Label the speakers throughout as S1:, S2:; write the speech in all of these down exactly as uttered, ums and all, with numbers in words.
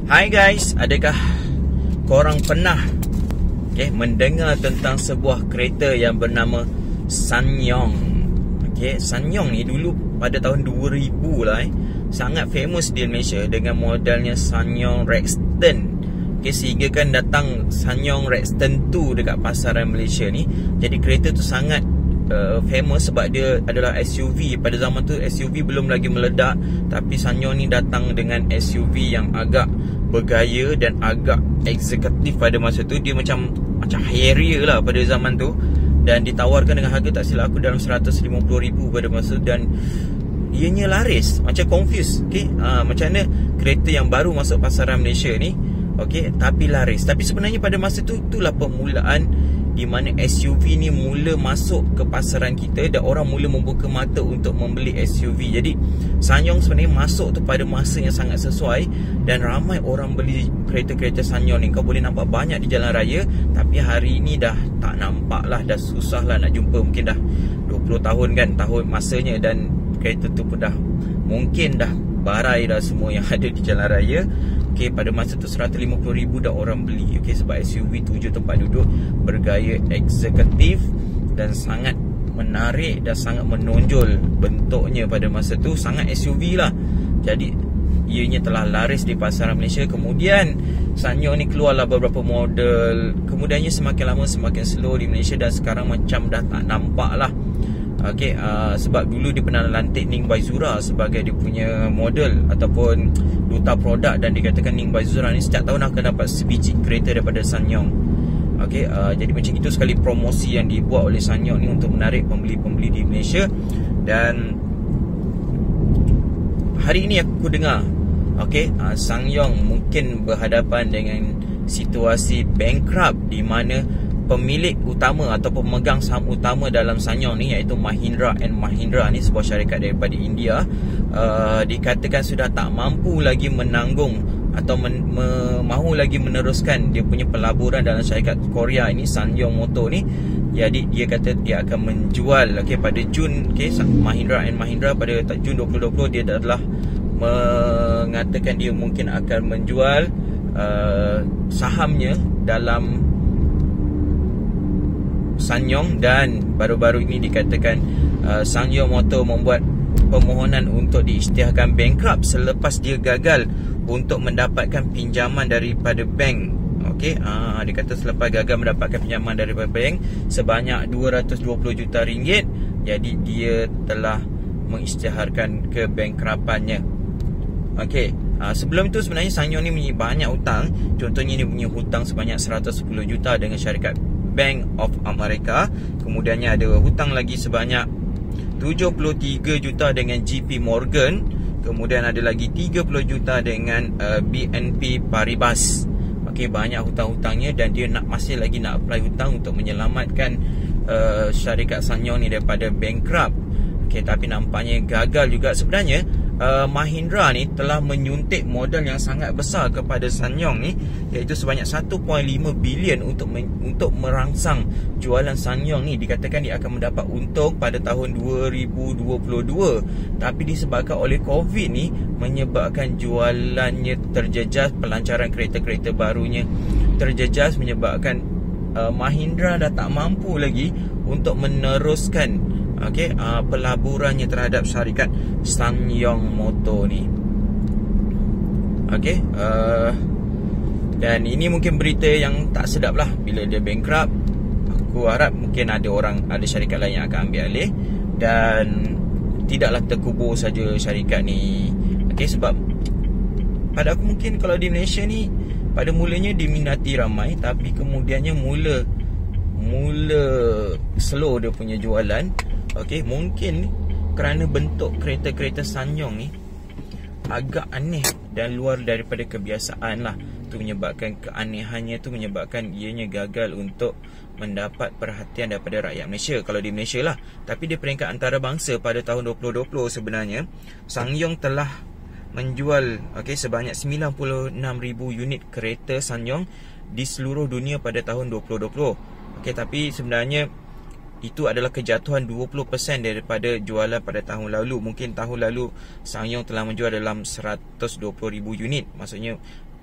S1: Hai guys, adakah korang pernah okay, mendengar tentang sebuah kereta yang bernama SsangYong? Okay, SsangYong ni dulu pada tahun dua ribu lah eh, sangat famous di Malaysia dengan modelnya SsangYong Rexton. Okay, sehingga kan datang SsangYong Rexton dua dekat pasaran Malaysia ni. Jadi kereta tu sangat Uh, famous sebab dia adalah S U V. Pada zaman tu S U V belum lagi meledak, tapi SsangYong ni datang dengan S U V yang agak bergaya dan agak eksekutif pada masa tu. Dia macam macam Harrier lah pada zaman tu, dan ditawarkan dengan harga tak silap aku dalam seratus lima puluh ribu pada masa, dan ianya laris. Macam confused, okay? uh, Macam mana kereta yang baru masuk pasaran Malaysia ni, okay, tapi laris. Tapi sebenarnya pada masa tu, itulah permulaan di mana S U V ni mula masuk ke pasaran kita dan orang mula membuka mata untuk membeli S U V. Jadi SsangYong sebenarnya masuk tu pada masa yang sangat sesuai, dan ramai orang beli kereta-kereta SsangYong ni. Kau boleh nampak banyak di jalan raya, tapi hari ni dah tak nampak lah, dah susah lah nak jumpa. Mungkin dah dua puluh tahun kan tahun masanya, dan kereta tu pun dah mungkin dah barai dah semua yang ada di jalan raya. Okay, pada masa tu seratus lima puluh ribu dah orang beli. Okay, sebab S U V tujuh tempat duduk bergaya eksekutif dan sangat menarik dan sangat menonjol bentuknya pada masa tu. Sangat S U V lah. Jadi ianya telah laris di pasaran Malaysia. Kemudian SsangYong ni keluarlah beberapa model. Kemudiannya semakin lama semakin slow di Malaysia, dan sekarang macam dah tak nampak lah. Okay, uh, sebab dulu dia pernah lantik Ning Baizura sebagai dia punya model ataupun duta produk, dan dikatakan Ning Baizura ni setiap tahun akan dapat sebiji kereta daripada SsangYong. Okay, uh, jadi macam itu sekali promosi yang dibuat oleh SsangYong ni untuk menarik pembeli-pembeli di Malaysia. Dan hari ini aku dengar, okay, uh, SsangYong mungkin berhadapan dengan situasi bankrupt, di mana pemilik utama atau pemegang saham utama dalam SsangYong ni, iaitu Mahindra and Mahindra ni, sebuah syarikat daripada India, uh, dikatakan sudah tak mampu lagi menanggung atau men, me, mahu lagi meneruskan dia punya pelaburan dalam syarikat Korea ini, SsangYong Motor ni. Jadi dia kata dia akan menjual, okay, pada Jun, okay, Mahindra and Mahindra pada Jun dua ribu dua puluh dia adalah mengatakan dia mungkin akan menjual uh, sahamnya dalam SsangYong. Dan baru-baru ini dikatakan uh, SsangYong Motor membuat permohonan untuk diisytiharkan bankrupt selepas dia gagal untuk mendapatkan pinjaman daripada bank. Okey, uh, dia kata selepas gagal mendapatkan pinjaman daripada bank sebanyak dua ratus dua puluh juta ringgit, jadi dia telah mengisytiharkan kebankruptannya. Okey, uh, sebelum itu sebenarnya SsangYong ni punya banyak hutang. Contohnya dia punya hutang sebanyak seratus sepuluh juta dengan syarikat Bank of America. Kemudiannya ada hutang lagi sebanyak tujuh puluh tiga juta dengan J P Morgan. Kemudian ada lagi tiga puluh juta dengan uh, B N P Paribas. Okey, banyak hutang-hutangnya, dan dia nak masih lagi nak apply hutang untuk menyelamatkan uh, syarikat SsangYong ni daripada bankrupt. Okey, tapi nampaknya gagal juga. Sebenarnya Uh, Mahindra ni telah menyuntik modal yang sangat besar kepada SsangYong ni, iaitu sebanyak satu perpuluhan lima bilion untuk men, untuk merangsang jualan SsangYong ni. Dikatakan dia akan mendapat untung pada tahun dua ribu dua puluh dua, tapi disebabkan oleh Covid ni menyebabkan jualannya terjejas, pelancaran kereta-kereta barunya terjejas, menyebabkan uh, Mahindra dah tak mampu lagi untuk meneruskan, okay, uh, pelaburannya terhadap syarikat SsangYong Motor ni. Okay, uh, dan ini mungkin berita yang tak sedap lah bila dia bankrupt. Aku harap mungkin ada orang, ada syarikat lain yang akan ambil alih, dan tidaklah terkubur saja syarikat ni. Okay, sebab pada aku mungkin kalau di Malaysia ni pada mulanya diminati ramai, tapi kemudiannya mula Mula slow dia punya jualan. Okey, mungkin kerana bentuk kereta-kereta SsangYong ni agak aneh dan luar daripada kebiasaan lah. Itu menyebabkan keanehannya tu menyebabkan ianya gagal untuk mendapat perhatian daripada rakyat Malaysia, kalau di Malaysia lah. Tapi di peringkat antarabangsa pada tahun dua ribu dua puluh sebenarnya SsangYong telah menjual, okay, sebanyak sembilan puluh enam ribu unit kereta SsangYong di seluruh dunia pada tahun dua ribu dua puluh. Okey, tapi sebenarnya itu adalah kejatuhan dua puluh peratus daripada jualan pada tahun lalu. Mungkin tahun lalu SsangYong telah menjual dalam seratus dua puluh ribu unit. Maksudnya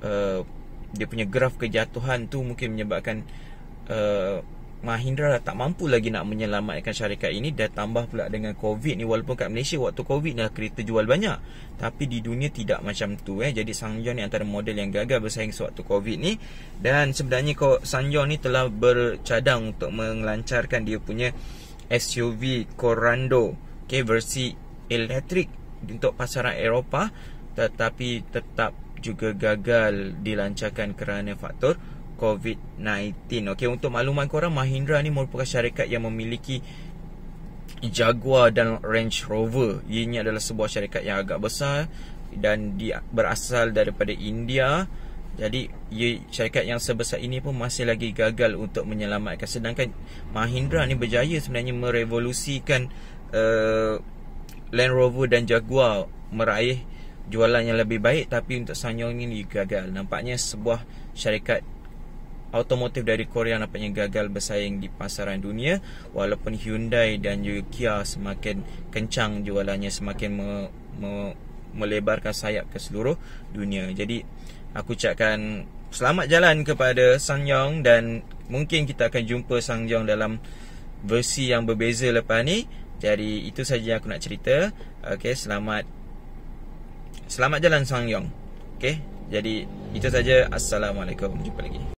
S1: uh, dia punya graf kejatuhan tu mungkin menyebabkan uh, Mahindra tak mampu lagi nak menyelamatkan syarikat ini. Dan tambah pula dengan Covid ni, walaupun kat Malaysia waktu Covid dah kereta jual banyak, tapi di dunia tidak macam tu eh. Jadi SsangYong ni antara model yang gagal bersaing sewaktu Covid ni. Dan sebenarnya SsangYong ni telah bercadang untuk melancarkan dia punya S U V Corando, okay, versi elektrik untuk pasaran Eropah, tetapi tetap juga gagal dilancarkan kerana faktor Covid sembilan belas. Okey, untuk makluman korang, Mahindra ni merupakan syarikat yang memiliki Jaguar dan Range Rover. Ini adalah sebuah syarikat yang agak besar dan dia berasal daripada India. Jadi ia, syarikat yang sebesar ini pun masih lagi gagal untuk menyelamatkan. Sedangkan Mahindra ni berjaya sebenarnya merevolusikan uh, Land Rover dan Jaguar, meraih jualan yang lebih baik. Tapi untuk SsangYong ni gagal. Nampaknya sebuah syarikat automotif dari Korea nampaknya gagal bersaing di pasaran dunia, walaupun Hyundai dan juga Kia semakin kencang jualannya, semakin me, me, melebarkan sayap ke seluruh dunia. Jadi aku ucapkan selamat jalan kepada SsangYong, dan mungkin kita akan jumpa SsangYong dalam versi yang berbeza lepas ni. Jadi itu saja yang aku nak cerita. Okey, selamat Selamat jalan SsangYong. Okey, jadi itu saja. Assalamualaikum, jumpa lagi.